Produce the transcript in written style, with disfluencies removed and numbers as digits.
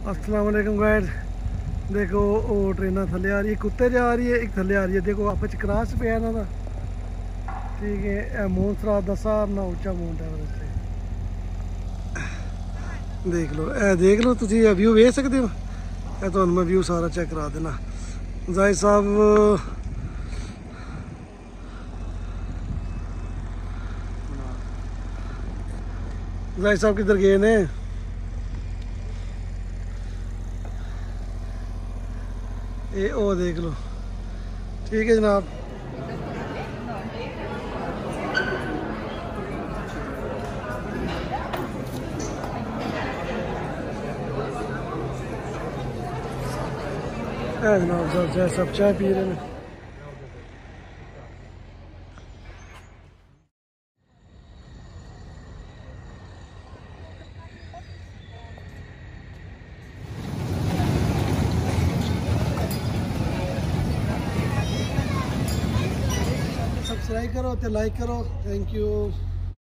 अस्सलाम वालेकुम गाइस। देखो वो ट्रेन थले आ रही है, कुत्ते जा रही है, एक थले आ रही है। देखो आप क्रॉस पे है ना, ठीक है। मोनसरात का सार ना उच्चा माउंट एवरेस्ट है। देख लो तुसी व्यू वेख सकते हो। तो मैं व्यू सारा चेक करा देना। जाहिद साहब किधर गए ने? ये ओ देख लो। ठीक है जनाब। जनाब साहब सब चाय पी रहे हैं। सब्सक्राइब करो तो लाइक करो। Thank you.